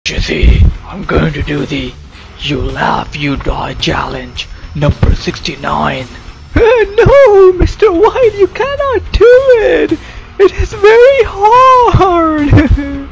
Jesse, I'm going to do the You Laugh You Die challenge, number 69. No, Mr. White, you cannot do it! It is very hard!